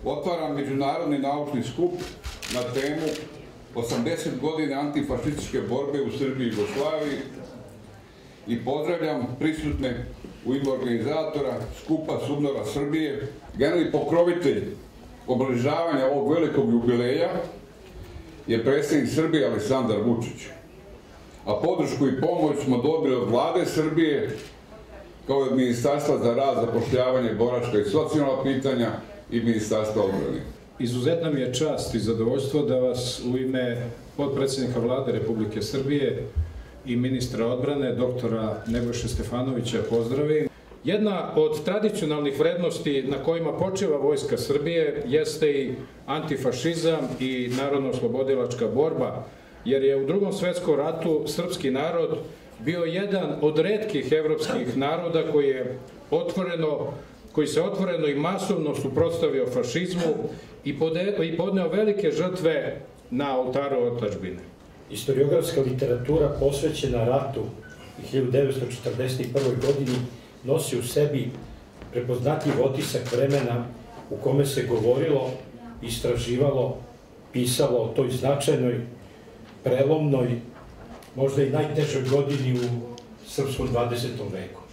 otvaram međunarodni naučni skup na temu 80 godina antifašističke borbe u Srbiji i Jugoslaviji i pozdravljam prisutne u ime organizatora skupa SUBNOR-a Srbije. Generalni pokrovitelj obeležavanja ovog velikog jubileja je predsjednik Srbije Aleksandar Vučić, a podršku i pomoć smo dobili od Vlade Srbije, kao i od Ministarstva za rad, zapošljavanje, boračka i socijalna pitanja i Ministarstva odbrane. Izuzetna mi je čast i zadovoljstvo da vas u ime potpredsjednika Vlade Republike Srbije i ministra odbrane, doktora Nebojše Stefanovića, pozdravim. Jedna od tradicionalnih vrednosti na kojima počiva Vojska Srbije jeste i antifašizam i narodno-oslobodilačka borba, jer je u Drugom svetskom ratu srpski narod bio jedan od retkih evropskih naroda koji se otvoreno i masovno suprotstavio fašizmu i podneo velike žrtve na oltaru otadžbine. Istoriografska literatura posvećena ratu u 1941. godini nosi u sebi prepoznatljiv otisak vremena u kome se govorilo, istraživalo, pisalo o toj značajnoj, prelomnoj, možda i najtežoj godini u srpskom 20. veku.